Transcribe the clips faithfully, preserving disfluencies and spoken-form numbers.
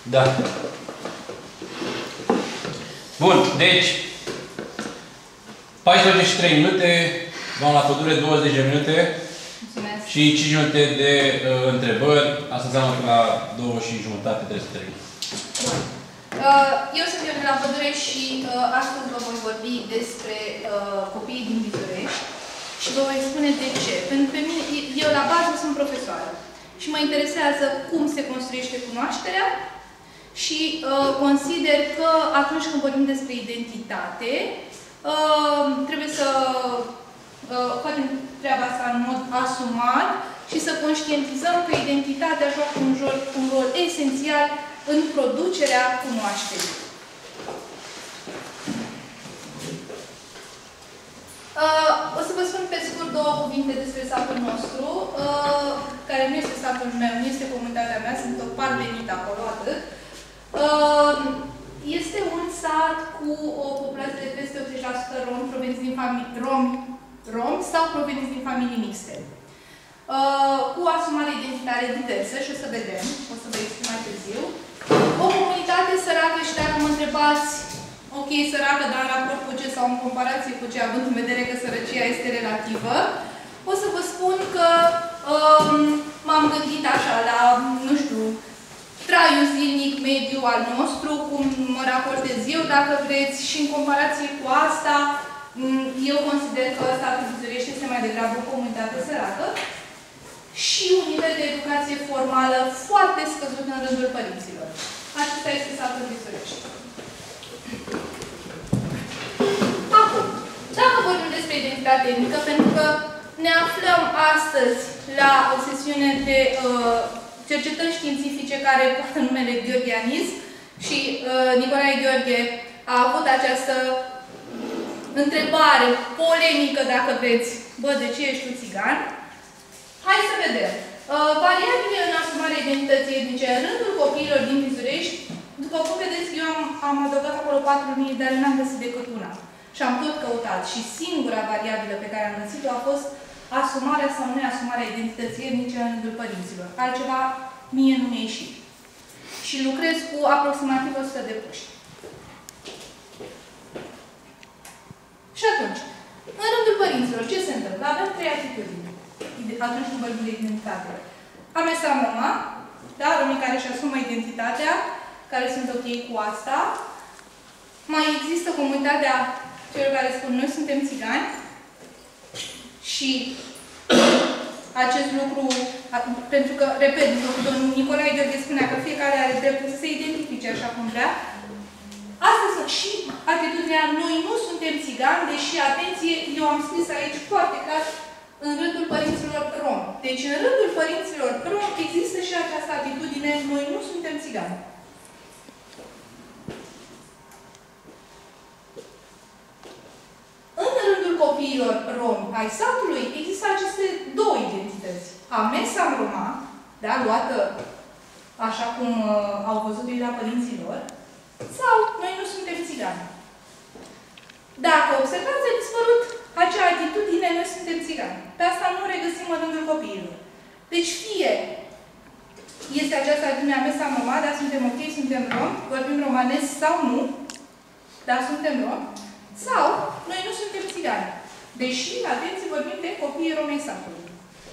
Da. Bun, deci paisprezece și trei minute, v-am la pădure douăzeci de minute. Mulțumesc. Și cinci minute de uh, întrebări. Asta înseamnă că la două și jumătate trebuie să termin. Bun. Uh, eu sunt Ionela la pădure și uh, astăzi vă voi vorbi despre uh, copiii din Vizurești și vă voi spune de ce. Pentru că mine, eu la bază sunt profesoară și mă interesează cum se construiește cunoașterea și uh, consider că atunci când vorbim despre identitate, uh, trebuie să uh, facem treaba asta în mod asumat și să conștientizăm că identitatea joacă un rol, un rol esențial în producerea cunoașterii. Uh, o să vă spun pe scurt două cuvinte despre satul nostru, uh, care nu este satul meu, nu este comunitatea mea, sunt o parvenită acolo, atât. Uh, este un sat cu o populație de peste optzeci la sută romi, proveniți din familii romi, romi sau proveniți din familii mixte. Uh, cu asumare identitară diversă și o să vedem, o să vă explic mai târziu. O comunitate săracă și dacă mă întrebați, ok, săracă, dar în raport cu ce sau în comparație cu ce, având în vedere că sărăcia este relativă, o să vă spun că um, m-am gândit așa la, nu știu, traiul zilnic mediu al nostru, cum mă raportez eu, dacă vreți, și în comparație cu asta, eu consider că satul Vizurești este mai degrabă o comunitate săracă și un nivel de educație formală foarte scăzut în rândul părinților. Acesta este satul Vizurești. Acum, dacă vorbim despre identitate etnică, pentru că ne aflăm astăzi la o sesiune de uh, cercetări științifice care poartă numele Gheorghianism și uh, Nicolae Gheorghe a avut această întrebare polemică, dacă vreți, bă, de ce ești tu țigan? Hai să vedem. Uh, variabile în asumarea identității etnice în rândul copiilor din Vizurești, după cum vedeți, eu am, am adăugat acolo patru mii, dar n-am găsit decât una. Și am tot căutat. Și singura variabilă pe care am găsit-o a fost asumarea sau neasumarea identității etnice în rândul părinților. Altceva mie nu mi-a ieșit. Și lucrez cu aproximativ o sută de puști. Și atunci, în rândul părinților, ce se întâmplă? Avem trei atitudini atunci când vorbim de identitate. Amesa mama, da? Romii care își asumă identitatea, care sunt ok cu asta. Mai există comunitatea celor care spun noi suntem țigani și acest lucru, pentru că, repet, domnul Nicolae Gheorghe spunea că fiecare are dreptul să se identifice așa cum vrea. Asta sunt și atitudinea, noi nu suntem țigani, deși, atenție, eu am scris aici foarte clar, în rândul părinților romi. Deci, în rândul părinților romi există și această atitudine, noi nu suntem țigani. În rândul copiilor romi ai satului există aceste două identități. Amesa Roma, da, luată așa cum uh, au văzut ei la părinților, sau noi nu suntem țigani. Dacă observați, a dispărut acea atitudine, noi suntem țigani. Pe asta nu regăsim în rândul copiilor. Deci fie este această atitudine Amesa Roma, dar suntem ok, suntem romi, vorbim romanesc sau nu, dar suntem romi, sau noi nu suntem țigani. Deși, atenție, vorbim de copiii romei satului.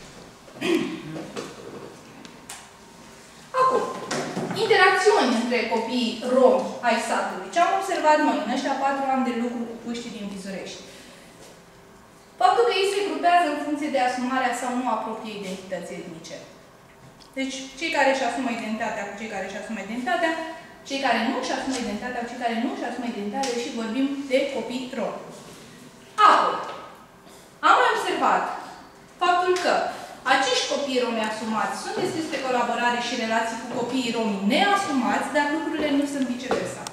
Acum, interacțiuni între copiii romi ai satului. Ce am observat noi în ăștia patru ani de lucru cu puștii din Vizurești? Faptul că ei se grupează în funcție de asumarea sau nu a propriei identități etnice. Deci, cei care își asumă identitatea cu cei care își asumă identitatea, cei care nu își asumă identitatea cu cei care nu își asumă identitatea și vorbim de copii romi. Apoi, am mai observat faptul că acești copii romi asumați sunt descris pe colaborare și relații cu copiii romi neasumați, dar lucrurile nu sunt viceversa.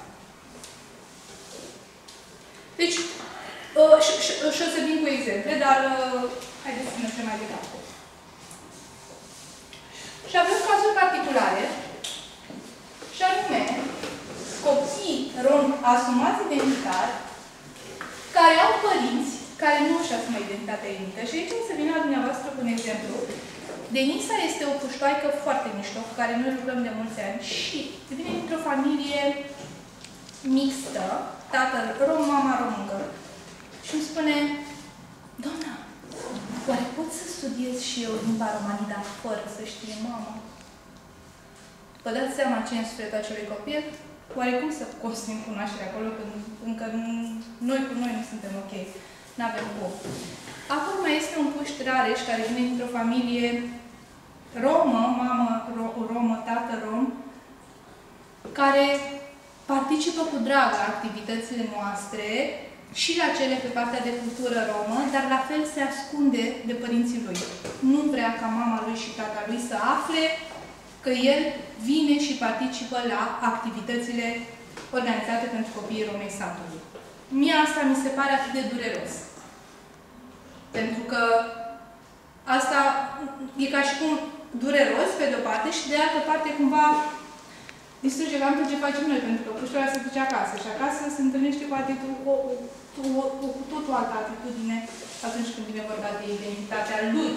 Deci, uh, și, și, și o să vin cu exemple, dar uh, haideți să mergem mai departe. Și avem cazuri particulare, și anume copii romi asumați identitar, care au părinți care nu își asumă identitatea etnică. Și aici o să vin la dumneavoastră cu un exemplu. Denisa este o puștoaică foarte mișto, cu care noi lucrăm de mulți ani și vine dintr-o familie mixtă, tatăl rom, mama româncă. Și îmi spune, doamna, oare pot să studiez și eu limba romană, fără să știe mama? Vă dați seama ce în sufletul acelui copil? Oare cum să construim cunoașterea acolo când încă noi cu noi nu suntem ok? N-avem cum. Acum mai este un puști Rareș care vine dintr-o familie romă, mamă romă, tată rom, care participă cu drag la activitățile noastre și la cele pe partea de cultură romă, dar la fel se ascunde de părinții lui. Nu vrea ca mama lui și tata lui să afle că el vine și participă la activitățile organizate pentru copiii romei satului. Mie asta mi se pare atât de dureros. Pentru că asta e ca și cum dureros, pe de-o parte, și de altă parte cumva distruge cam tot ce facem noi, pentru că puștul ăla se duce acasă și acasă se întâlnește cu atitudine, cu, cu, cu, cu totul altă atitudine atunci când vine vorba de identitatea lui.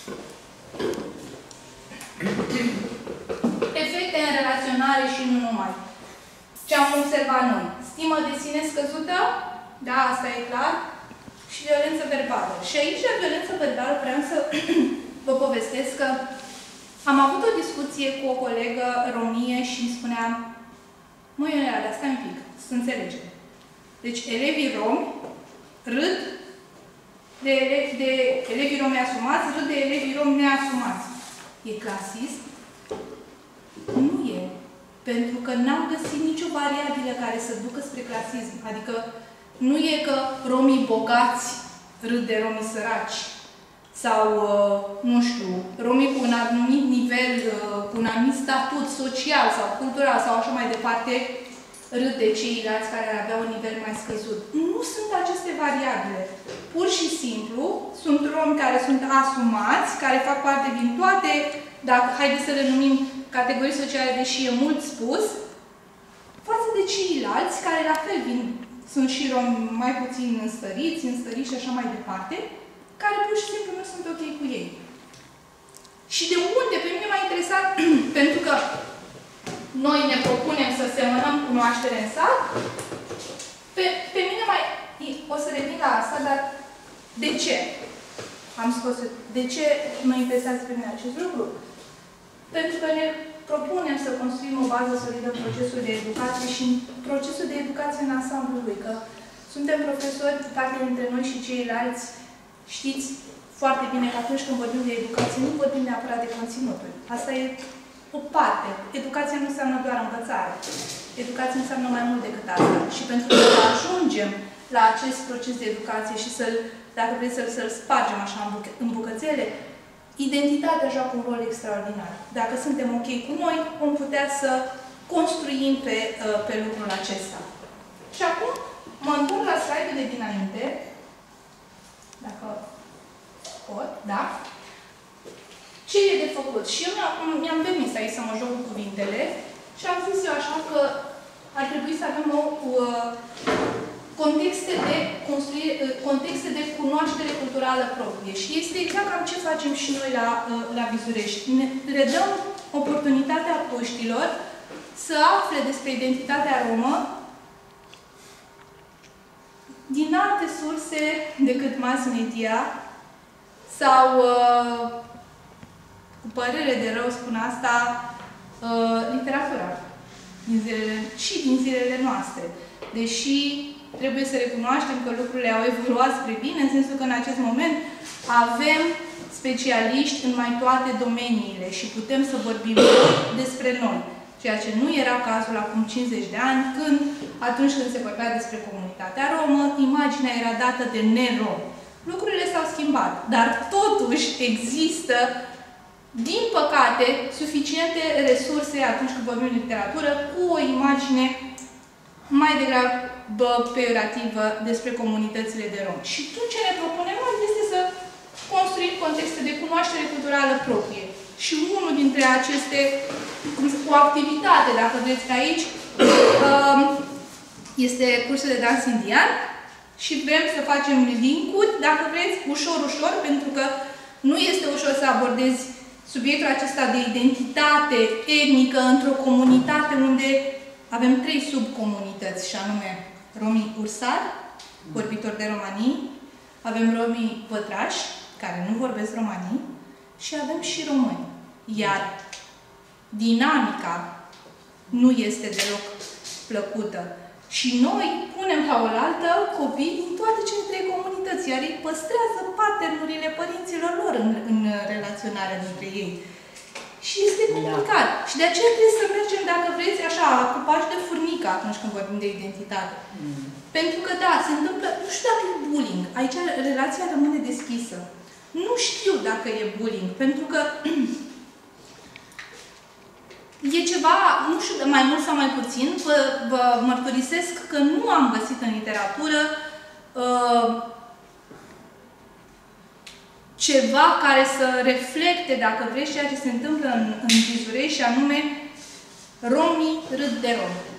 Efecte în relaționare și nu numai. Ce am observat noi? Stimă de sine scăzută, da, asta e clar, și violență verbală. Și aici, la violență verbală, vreau să vă povestesc că am avut o discuție cu o colegă romie și îmi spunea, măi, Ionela, dar stai un pic, să înțelegem. Deci, elevii romi râd de, ele de elevii romi asumați, râd de elevii romi neasumați. E clasism? Nu e. Pentru că n-am găsit nicio variabilă care să ducă spre clasism. Adică nu e că romii bogați râd de romii săraci. Sau, nu știu, romii cu un anumit nivel, cu un anumit statut social sau cultural sau așa mai departe, râd de ceilalți care aveau un nivel mai scăzut. Nu sunt aceste variabile. Pur și simplu, sunt romi care sunt asumați, care fac parte din toate, dacă haideți să le numim categorii sociale, deși e mult spus, față de ceilalți, care la fel vin, sunt și romi mai puțin înstăriți, înstăriți și așa mai departe, care pur și simplu nu sunt ok cu ei. Și de unde? Pe mine m-a interesat, pentru că noi ne propunem să semănăm cunoaștere în sat, pe, pe mine mai... O să revin la asta, dar de ce? Am scos. De ce mă interesează pe mine acest lucru? Pentru că ne propunem să construim o bază solidă în procesul de educație și în procesul de educație în ansamblul lui. Că suntem profesori, parte dintre noi și ceilalți, știți foarte bine că atunci când vorbim de educație, nu vorbim neapărat de conținuturi. Asta e o parte. Educația nu înseamnă doar învățare. Educația înseamnă mai mult decât asta. Și pentru că să ajungem la acest proces de educație și să-l, dacă vreți să-l să spargem așa în bucățele, identitatea joacă un rol extraordinar. Dacă suntem ok cu noi, vom putea să construim pe, pe lucrul acesta. Și acum mă întorc la slide-ul de dinainte. Dacă pot, da? Ce e de făcut? Și eu mi-am permis aici să mă joc cu cuvintele și am zis eu așa că ar trebui să avem o, o contexte de construire, contexte de cunoaștere culturală proprie. Și este exact cam ce facem și noi la, la Vizurești. Ne, le dăm oportunitatea puștilor să afle despre identitatea romă din alte surse decât mass media sau, uh, cu părere de rău spun asta, uh, literatura din zilele, și din zilele noastre. Deși trebuie să recunoaștem că lucrurile au evoluat spre bine, în sensul că în acest moment avem specialiști în mai toate domeniile și putem să vorbim despre noi. Ceea ce nu era cazul acum cincizeci de ani, când, atunci când se vorbea despre comunitatea romă, imaginea era dată de nerom. Lucrurile s-au schimbat, dar totuși există, din păcate, suficiente resurse atunci când vorbim de literatură, cu o imagine mai degrabă peiorativă despre comunitățile de romi. Și tot ce ne propunem noi este să construim contexte de cunoaștere culturală proprie. Și unul dintre aceste, o activitate, dacă vreți, aici, este cursul de dans indian și vrem să facem link-uri, dacă vreți, ușor, ușor, pentru că nu este ușor să abordezi subiectul acesta de identitate etnică într-o comunitate unde Avem trei subcomunități, și anume romii ursari, vorbitori de romanii, avem romii pătrași, care nu vorbesc romanii, și avem și români. Iar dinamica nu este deloc plăcută. Și noi punem la oaltă copii din toate cele trei comunități, iar ei păstrează paternurile părinților lor în, în relaționarea dintre ei. Și este complicat. Da. Și de aceea trebuie să mergem, dacă vreți, așa, cu pași de furnică atunci când vorbim de identitate. Mm. Pentru că, da, se întâmplă, nu știu dacă e bullying. Aici relația rămâne deschisă. Nu știu dacă e bullying, pentru că e ceva, nu știu, mai mult sau mai puțin, vă, vă mărturisesc că nu am găsit în literatură uh, ceva care să reflecte, dacă vreți, ceea ce se întâmplă în, în Vizurești, și anume romii râd de romi.